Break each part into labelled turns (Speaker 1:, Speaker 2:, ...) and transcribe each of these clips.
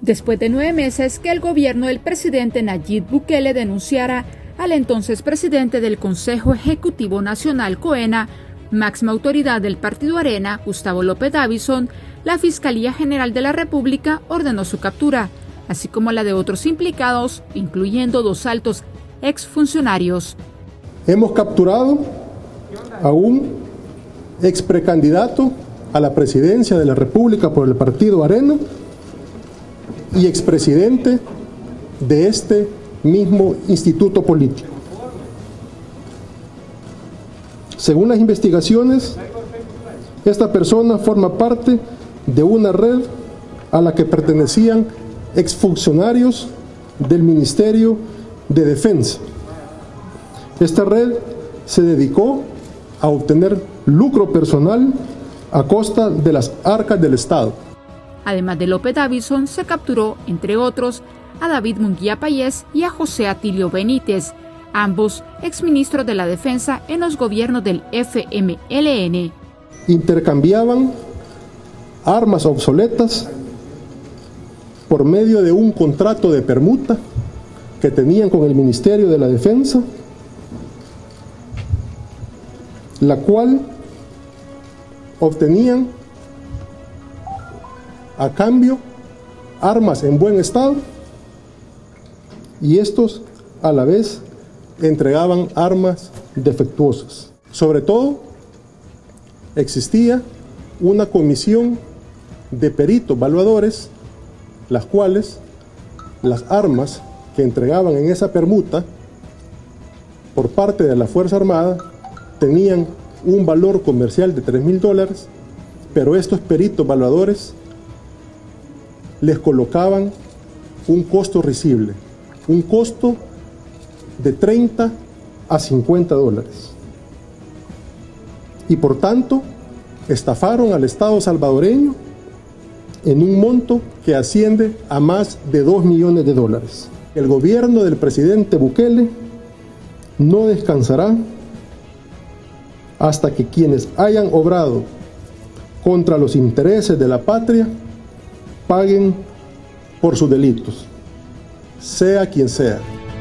Speaker 1: Después de 9 meses que el gobierno del presidente Nayib Bukele denunciara al entonces presidente del Consejo Ejecutivo Nacional, COENA, máxima autoridad del partido Arena, Gustavo López Davison, la Fiscalía General de la República ordenó su captura, así como la de otros implicados, incluyendo 2 altos exfuncionarios.
Speaker 2: Hemos capturado a un ex precandidato a la presidencia de la República por el partido Arena y expresidente de este mismo instituto político. Según las investigaciones, esta persona forma parte de una red a la que pertenecían exfuncionarios del Ministerio de Defensa. Esta red se dedicó a obtener lucro personal a costa de las arcas del Estado.
Speaker 1: Además de López Davison, se capturó, entre otros, a David Munguía Payés y a José Atilio Benítez, ambos exministros de la Defensa en los gobiernos del FMLN.
Speaker 2: Intercambiaban armas obsoletas por medio de un contrato de permuta que tenían con el Ministerio de la Defensa, la cual obtenían a cambio armas en buen estado y estos a la vez entregaban armas defectuosas. Sobre todo, existía una comisión de peritos evaluadores, las cuales las armas que entregaban en esa permuta por parte de la Fuerza Armada tenían un valor comercial de $3,000, pero estos peritos evaluadores les colocaban un costo risible, un costo de $30 a $50. Y por tanto, estafaron al Estado salvadoreño en un monto que asciende a más de $2 millones. El gobierno del presidente Bukele no descansará hasta que quienes hayan obrado contra los intereses de la patria paguen por sus delitos, sea quien sea.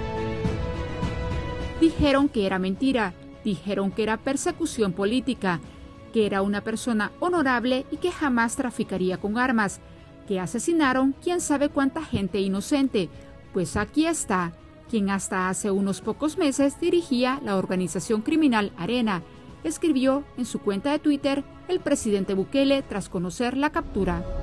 Speaker 1: Dijeron que era mentira, dijeron que era persecución política, que era una persona honorable y que jamás traficaría con armas, que asesinaron quién sabe cuánta gente inocente. Pues aquí está, quien hasta hace unos pocos meses dirigía la organización criminal Arena, escribió en su cuenta de Twitter el presidente Bukele tras conocer la captura.